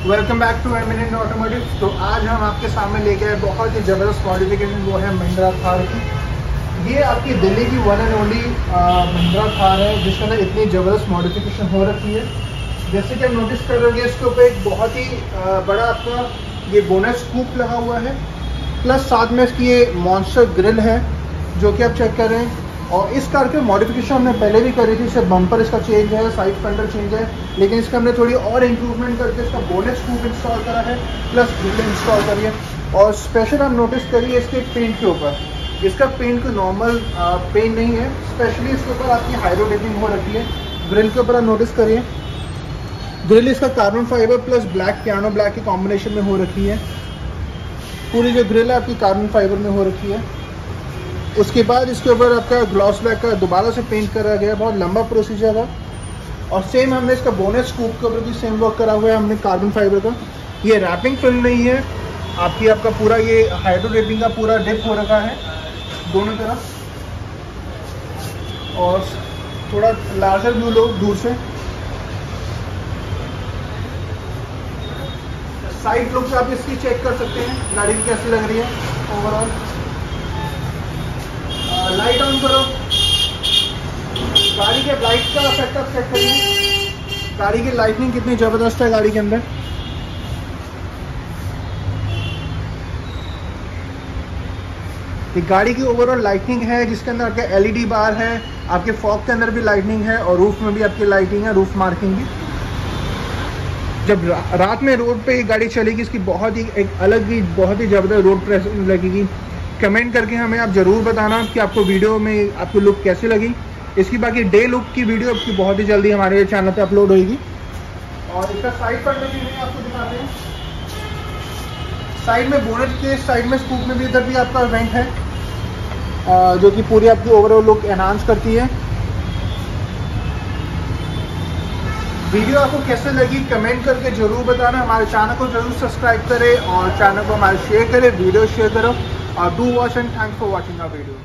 Welcome back to eminent automotive. तो आज हम आपके सामने लेके आए बहुत ही ज़बरदस्त मॉडिफिकेशन, वो है महिंद्रा थार की। ये आपकी दिल्ली की one and only Mahindra Thar है जिसके अंदर इतनी ज़बरदस्त मॉडिफिकेशन हो रखी है। जैसे कि आप नोटिस कर रहे हो, इसके ऊपर एक बहुत ही बड़ा आपका ये बोनट स्कूप लगा हुआ है, प्लस साथ में इसकी ये मॉन्स्टर ग्रिल है जो कि आप चेक कर रहे हैं। और इस कार के मॉडिफिकेशन हमने पहले भी करी थी, सिर्फ बम्पर इसका चेंज है, साइड फेंडर चेंज है, लेकिन इसका हमने थोड़ी और इम्प्रूवमेंट करके इसका बोनट स्कूप इंस्टॉल करा है, प्लस ग्रिल इंस्टॉल करी है। और स्पेशल हम नोटिस करिए इसके पेंट के ऊपर, इसका पेंट कोई नॉर्मल पेंट नहीं है, स्पेशली इसके ऊपर आपकी हाइड्रो टेपिंग हो रखी है। ग्रिल के ऊपर आप नोटिस करिए, ग्रिल इसका carbon fibre plus black piano black के कॉम्बिनेशन में हो रखी है। पूरी जो ग्रिल है आपकी कार्बन फाइबर में हो रखी है। उसके बाद इसके ऊपर आपका ग्लॉस ब्लैक का दोबारा से पेंट करा गया, बहुत लंबा प्रोसीजर था। और सेम हमने इसका बोनट स्कूप के ऊपर भी सेम वर्क करा हुआ है हमने कार्बन फाइबर का। ये रैपिंग फिल्म नहीं है आपका पूरा ये हाइड्रो टेपिंग का पूरा डिप हो रखा है दोनों तरफ। और थोड़ा लार्जर व्यू लो दूर से, साइड लुक्स आप इसकी चेक कर सकते हैं, गाड़ी की कैसी लग रही है ओवरऑल। लाइट ऑन करो, गाड़ी के लाइट का इफेक्ट आप चेक करिए, गाड़ी की लाइटनिंग कितनी ज़बरदस्त है गाड़ी के अंदर। ये गाड़ी की ओवरऑल लाइटनिंग है जिसके अंदर आपके एलईडी बार है, आपके फॉग के अंदर भी लाइटनिंग है और रूफ में भी आपकी लाइटिंग है, रूफ मार्किंग भी। जब रात में रोड पे ये गाड़ी चलेगी इसकी बहुत ही एक अलग ही बहुत ही ज़बरदस्त रोड प्रेजेंस लगेगी। कमेंट करके हमें आप ज़रूर बताना कि आपको वीडियो में आपको लुक कैसी लगी। इसकी बाकी डे लुक की वीडियो आपकी बहुत ही जल्दी हमारे चैनल पे अपलोड होगी। और इसका साइड पर भी आपको दिखाते हैं, साइड में बोनट के साइड में स्कूप में भी इधर भी आपका वेंट है जो कि पूरी आपकी ओवरऑल लुक एनहांस करती है। वीडियो आपको कैसे लगी कमेंट करके ज़रूर बताना। हमारे चैनल को ज़रूर सब्सक्राइब करें और चैनल को हमारे शेयर करें, वीडियो शेयर करो और do watch and thanks for watching our video.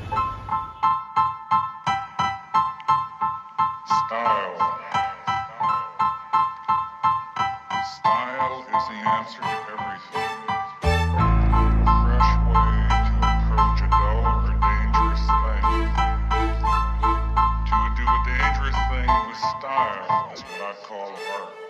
Style is the answer to everything. A fresh way to approach a dull or dangerous thing. To do a dangerous thing with style is what I call art.